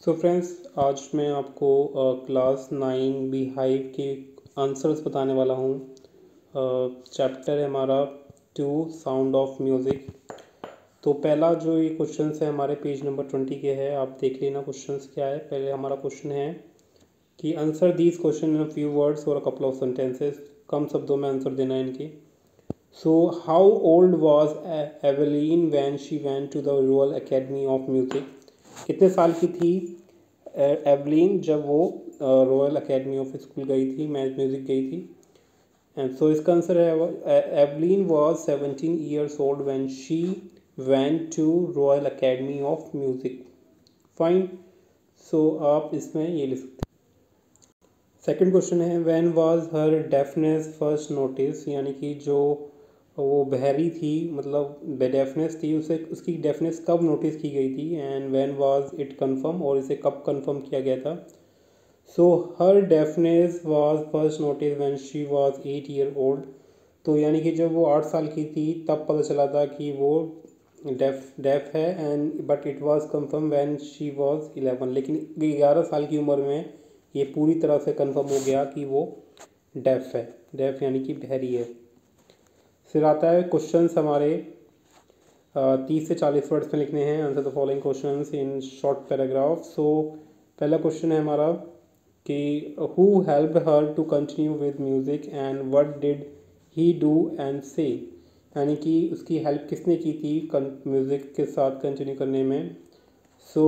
So friends, आज मैं आपको क्लास 9 बी हाइव के आंसर्स बताने वाला हूँ। चैप्टर है हमारा 2 साउंड ऑफ म्यूज़िक। तो पहला जो ये क्वेश्चन है हमारे पेज नंबर 20 के है, आप देख लेना क्वेश्चंस क्या है। पहले हमारा क्वेश्चन है कि answer these question in a few words और अ कपल ऑफ सेंटेंसेस। कम शब्दों में आंसर देना है इनके। So how old was Evelyn when she went to the Royal Academy of Music. कितने साल की थी एवलीन जब वो रॉयल एकेडमी ऑफ स्कूल गई थी, म्यूज़िक गई थी। एंड सो इसका आंसर है Evelyn was 17 years old when she went to Royal Academy of Music. Fine, so आप इसमें ये लिख सकते हैं। सेकंड क्वेश्चन है when was her deafness first noticed, यानी कि जो वो बहरी थी, मतलब डेफनेस थी, उसे उसकी डेफनेस कब नोटिस की गई थी। And when was it confirmed, और इसे कब कंफर्म किया गया था। So her deafness was first noticed when she was 8 year old. तो यानी कि जब वो 8 साल की थी तब पता चला था कि वो डेफ है। And but it was confirmed when she was 11, लेकिन 11 साल की उम्र में ये पूरी तरह से कंफर्म हो गया कि वो डेफ है। डेफ यानी कि बहरी है। फिर आता है क्वेश्चंस हमारे 30 से 40 वर्ड्स में लिखने हैं। Answer the following questions in short paragraph. So पहला क्वेश्चन है हमारा कि who helped her to continue with music and what did he do and say, यानी कि उसकी हेल्प किसने की थी म्यूज़िक के साथ कंटिन्यू करने में। सो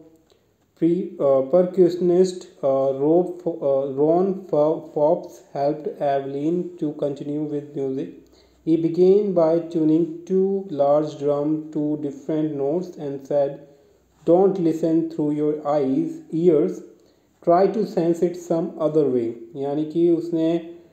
percussionist Ron Forbes helped Evelyn to continue with music. He began by tuning two large drums to different notes and said, "Don't listen through your ears. Try to sense it some other way." यानी कि उसने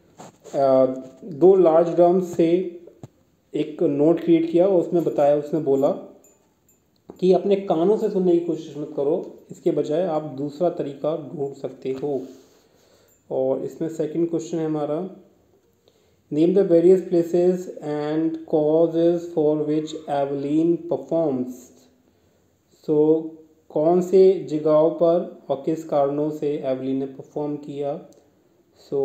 दो large drum से एक note create किया और उसमें बताया, उसने बोला कि अपने कानों से सुनने की कोशिश मत करो, इसके बजाय आप दूसरा तरीका ढूंढ सकते हो। और इसमें सेकंड क्वेश्चन है हमारा name the various places and causes for which Evelyn performs. So कौन से जगहों पर और किस कारणों से एवलीन ने परफॉर्म किया। So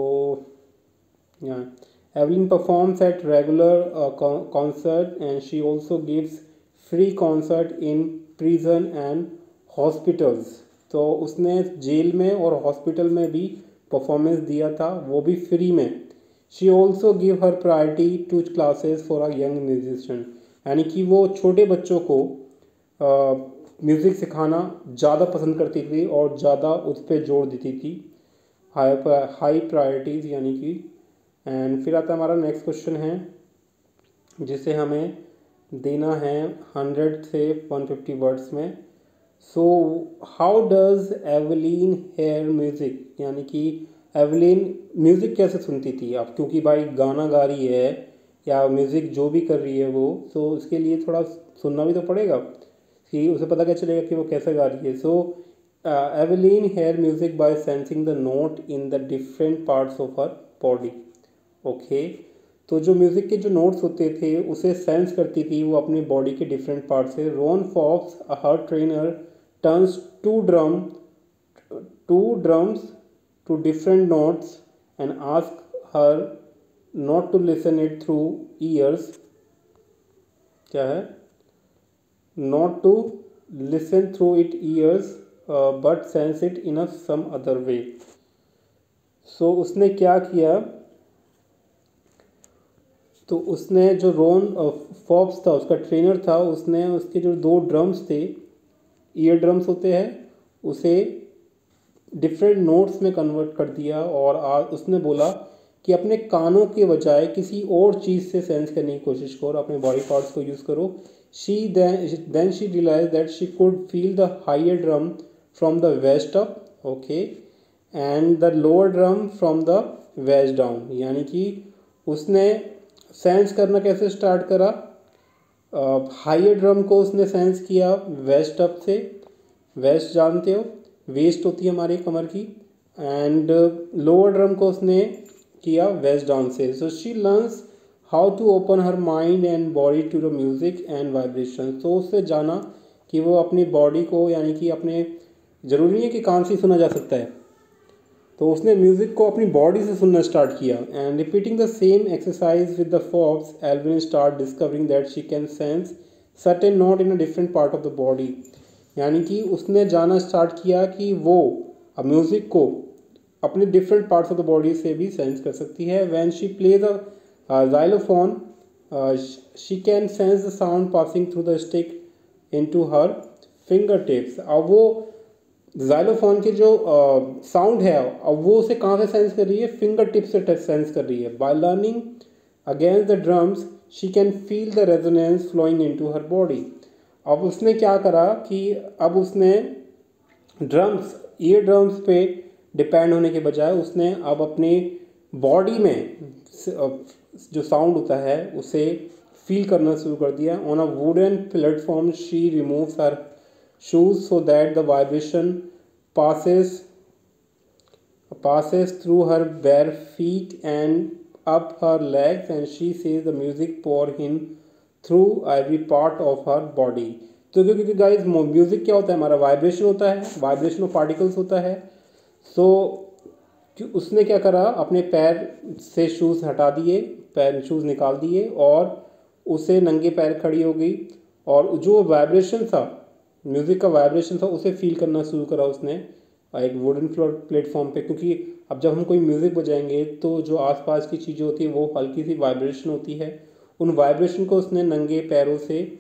Evelyn performs at regular concert and she also gives free concert in prison and hospitals. तो उसने जेल में और हॉस्पिटल में भी परफॉर्मेंस दिया था, वो भी फ्री में। She also give her priority to classes for a young musician, यानी कि वो छोटे बच्चों को म्यूज़िक सिखाना ज़्यादा पसंद करती थी और ज़्यादा उस पर जोर देती थी, हाई प्रायोरिटीज़ यानी कि। एंड फिर आता हमारा नेक्स्ट क्वेश्चन है जिसे हमें देना है 100 से 150 वर्ड्स में। So how does Evelyn hear music, यानी कि एवलीन म्यूज़िक कैसे सुनती थी आप, क्योंकि भाई गाना गा रही है या म्यूज़िक जो भी कर रही है वो, तो उसके लिए थोड़ा सुनना भी तो पड़ेगा कि उसे पता क्या चलेगा कि वो कैसे गा रही है। So Evelyn hear music by sensing the note in the different parts of her body. Okay, तो जो म्यूज़िक के जो नोट्स होते थे उसे सेंस करती थी वो अपनी बॉडी के डिफरेंट पार्ट से। Ron Fox her trainer turns to drums to different notes and ask her not to listen it through ears. क्या है, not to listen through it ears but sense it in a some other way. So उसने क्या किया, तो उसने जो Ron fox था उसका ट्रेनर था, उसने उसके जो दो ड्रम्स थे, ईयर ड्रम्स होते हैं, उसे डिफरेंट नोट्स में कन्वर्ट कर दिया। और उसने बोला कि अपने कानों के बजाय किसी और चीज़ से सेंस करने की कोशिश करो, अपने बॉडी पार्ट्स को यूज़ करो। Then she realize that she could feel the higher drum from the waist up, okay, and the lower drum from the waist down. यानी कि उसने सेंस करना कैसे स्टार्ट करा, हायर ड्रम को उसने सेंस किया वेस्ट अप से। वेस्ट जानते हो, वेस्ट होती है हमारी कमर की। एंड लोअर ड्रम को उसने किया वेस्ट डाउन से। So she learns how to open her mind and body to the music and vibration. तो उससे जाना कि वो अपनी बॉडी को, यानी कि अपने ज़रूरी नहीं है कि कान से सुना जा सकता है। तो उसने म्यूज़िक को अपनी बॉडी से सुनना स्टार्ट किया। And repeating the same exercise with the Fox, Evelyn start discovering that she can sense certain note in a different part of the body. यानी कि उसने जाना स्टार्ट किया कि वो अब म्यूज़िक को अपने different parts of the body से भी सेंस कर सकती है। When she plays a xylophone, she can sense the sound passing through the stick into her finger tips. अब वो जाइलोफोन के जो साउंड है अब वो उसे कहाँ से सेंस कर रही है, फिंगर टिप से सेंस कर रही है। By learning against the drums she can feel the resonance flowing into her body. अब उसने क्या करा कि अब उसने ड्रम्स, ईयर ड्रम्स पे डिपेंड होने के बजाय उसने अब अपनी बॉडी में जो साउंड होता है उसे फील करना शुरू कर दिया। On a wooden platform she removes her shoes so that the vibration passes through her bare feet and up her legs, and she says the music pour in through every part of her body। तो क्योंकि guys music क्या होता है, हमारा vibration होता है, vibration of particles होता है। सो उसने क्या करा, अपने पैर से शूज़ हटा दिए, पैर शूज़ निकाल दिए और उसे नंगे पैर खड़ी हो गई और जो वाइब्रेशन था, म्यूज़िक का वाइब्रेशन था, उसे फील करना शुरू करा उसने एक वुडन फ्लोर प्लेटफॉर्म पे। क्योंकि अब जब हम कोई म्यूज़िक बजाएंगे तो जो आसपास की चीज़ें होती हैं वो हल्की सी वाइब्रेशन होती है, उन वाइब्रेशन को उसने नंगे पैरों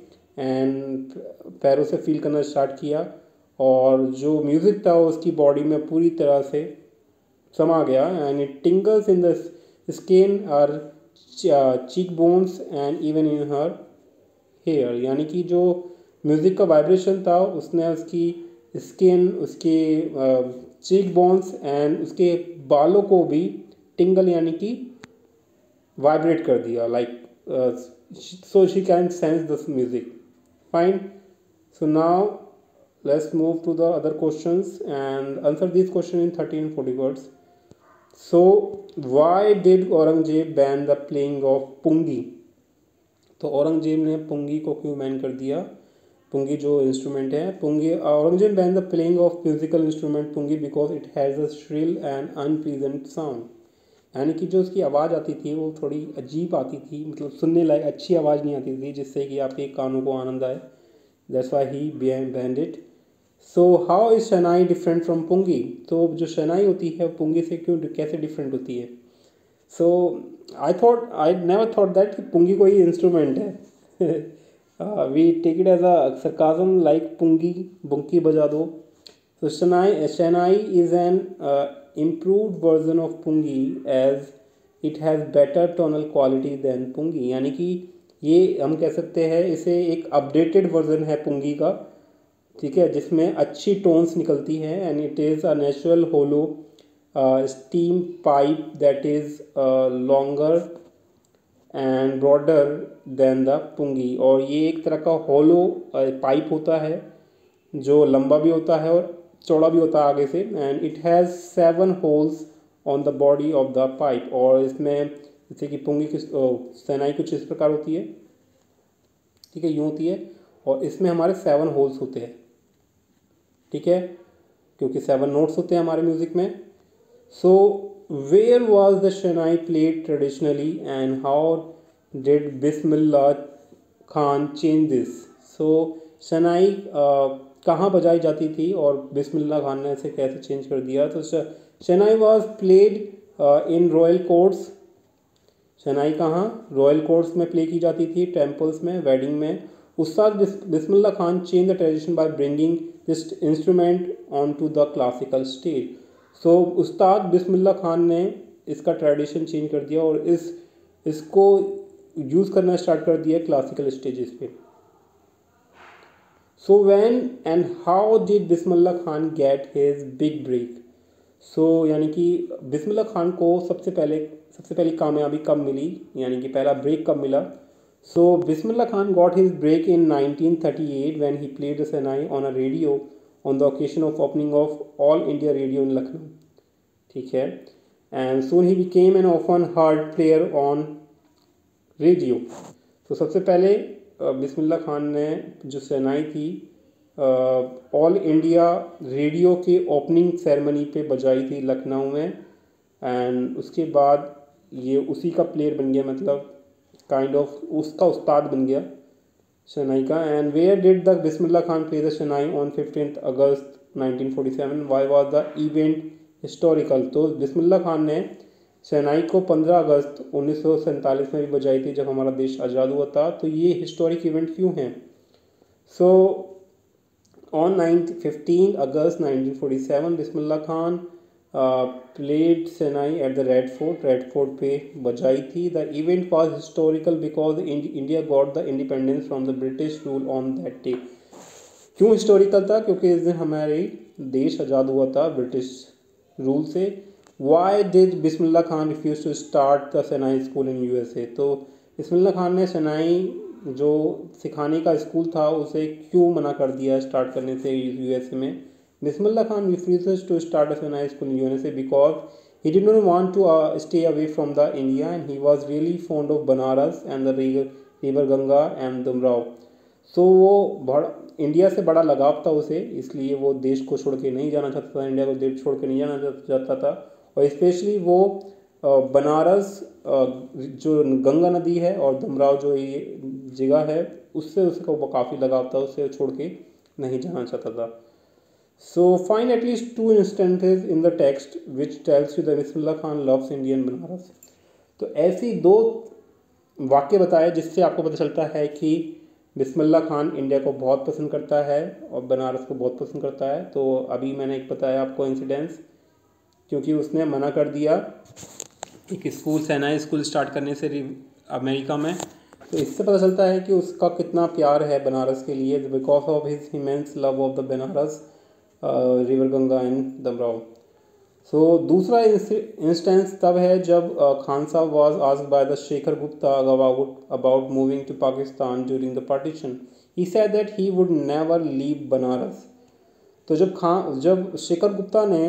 से फील करना स्टार्ट किया और जो म्यूज़िक था उसकी बॉडी में पूरी तरह से समा गया। And it tingles in the skin और cheek bones and even in her hair. यानी कि जो म्यूज़िक का वाइब्रेशन था उसने उसकी स्किन, उसके चीक बोन्स एंड उसके बालों को भी टिंगल यानी कि वाइब्रेट कर दिया, like so she can sense this music. Fine. So now let's move to the other questions and answer these questions in 30 and 40 words. So why did Aurangzeb ban the playing of pungi? तो औरंगजेब ने पुंगी को क्यों ban कर दिया? पुंगी जो instrument है, pungi, Aurangzeb ban the playing of musical instrument pungi because it has a shrill and unpleasant sound. यानी कि जो उसकी आवाज़ आती थी वो थोड़ी अजीब आती थी, मतलब सुनने लायक अच्छी आवाज़ नहीं आती थी जिससे कि आपके कानों को आनंद आए। That's why he banned it. So how is shehnai different from pungi? तो जो शहनाई होती है पुंगी से क्यों, कैसे डिफरेंट होती है? So I never thought that कि पुंगी कोई इंस्ट्रूमेंट है। We take it as a sarcasm, like pungi, बुंकी बजा दो। So shehnai is an improved version of pungi as it has better tonal quality than pungi। यानी कि ये हम कह सकते हैं इसे एक अपडेटेड वर्जन है पुंगी का, ठीक है, जिसमें अच्छी टोन्स निकलती हैं। And it is a natural hollow stem pipe that is longer and broader than the pungi. और ये एक तरह का होलो पाइप होता है जो लंबा भी होता है और चौड़ा भी होता है आगे से। And it has 7 holes on the body of the pipe. और इसमें जैसे कि पुंगी की शहनाई कुछ इस प्रकार होती है, ठीक है, यूँ होती है, और इसमें हमारे 7 होल्स होते हैं, ठीक है, क्योंकि 7 नोट्स होते हैं हमारे म्यूज़िक में। So where was the shehnai played traditionally and how did Bismillah Khan change this? So shehnai कहाँ बजाई जाती थी और बिस्मिल्लाह खान ने इसे कैसे चेंज कर दिया? तो shehnai was played in royal courts. Shehnai कहाँ? रॉयल कोर्ट्स में प्ले की जाती थी, टेम्पल्स में, वेडिंग में। Ustad Bismillah Khan change the tradition by bringing this instrument on to the classical stage. So Ustad Bismillah Khan ने इसका ट्रेडिशन चेंज कर दिया और इसको यूज़ करना स्टार्ट कर दिया क्लासिकल स्टेजेस पे। So when and how did Bismillah Khan get his big break? So यानी कि बिस्मिल्लाह खान को सबसे पहली कामयाबी कब मिली, यानी कि पहला ब्रेक कब मिला? So Bismillah Khan got his break in 1938 when he played the shehnai on a radio on the occasion of opening of All India Radio in Lucknow, ठीक है, and soon he became an often heard player on radio। तो सबसे पहले बिस्मिल्लाह खान ने जो शहनाई थी all India radio के ओपनिंग सेरेमनी पे बजाई थी लखनऊ में। एंड उसके बाद ये उसी का प्लेयर बन गया, मतलब काइंड ऑफ उसका उस्ताद बन गया शहनाई का। And where did the Bismillah Khan play the shehnai on 15 August 1947, why was the event historical. तो बिस्मिल्लाह खान ने शहनाई को 15 अगस्त 1947 में भी बजाई थी जब हमारा देश आज़ाद हुआ था। तो ये हिस्टोरिक इवेंट क्यों है? So on 15 August 1947 Bismillah Khan played shehnai at the Red Fort पे बजाई थी। The event was historical because India got the independence from the British rule on that day. क्यों हिस्टोरिकल था? क्योंकि इस दिन हमारे देश आज़ाद हुआ था ब्रिटिश रूल से। Why did Bismillah Khan refuse to start the shehnai school in USA? तो बिस्मिल्लाह खान ने शहनाई जो सिखाने का स्कूल था उसे क्यों मना कर दिया स्टार्ट करने से USA में? Bismillah Khan refuses to start a Shehnayi school in USA because he did not want to stay away from the India, and he was really fond of Banaras and the river Ganga and Dumraw. So वो India से बड़ा लगाव था उसे, इसलिए वो देश को छोड़ के नहीं जाना चाहता था, इंडिया को देश छोड़ के नहीं जाना चाहता था। और स्पेशली वो बनारस जो गंगा नदी है और दुमराव जो ये जगह है उससे उसको काफ़ी लगाव था, उससे छोड़ के नहीं जाना चाहता था। So find at least 2 instances in the text which tells you that Bismillah Khan loves Indian Banaras. तो ऐसी 2 वाक्य बताए जिससे आपको पता चलता है कि बिस्मिल्लाह खान इंडिया को बहुत पसंद करता है और बनारस को बहुत पसंद करता है। तो अभी मैंने एक बताया आपको इंसिडेंस, क्योंकि उसने मना कर दिया एक स्कूल शहनाई स्कूल स्टार्ट करने से अमेरिका में। तो इससे पता चलता है कि उसका कितना प्यार है बनारस के लिए, because of his immense love of the Banaras river Ganga and Dumraon. So दूसरा इंस्टेंस तब है जब Khan sahab was asked by the Shekhar Gupta about moving to Pakistan during the partition. He said that he would never leave Banaras. तो जब शेखर गुप्ता ने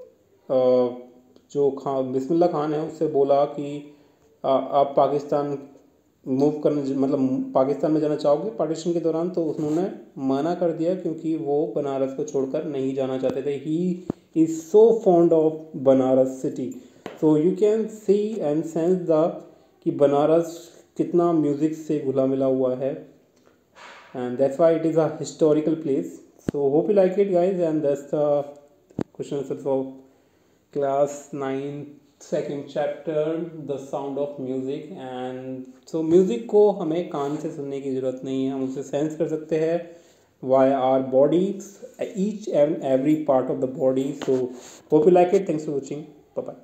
जो बिस्मिल्लाह खान है उससे बोला कि आप पाकिस्तान मूव करने मतलब पाकिस्तान में जाना चाहोगे पार्टीशन के दौरान, तो उन्होंने मना कर दिया क्योंकि वो बनारस को छोड़कर नहीं जाना चाहते थे। He is so fond of Banaras city. So you can see and sense the कि बनारस कितना म्यूज़िक से घुला मिला हुआ है, and that's why it is a historical place. So hope you like it guys, and that's the question answer for class 9 second chapter the sound of music. And so music को हमें कान से सुनने की ज़रूरत नहीं है, हम उसे सेंस कर सकते हैं why are bodies each and every part of the body. So hope you like it, thanks for watching, bye bye.